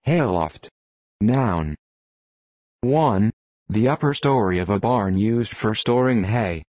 Hayloft. Noun. 1. The upper story of a barn used for storing hay.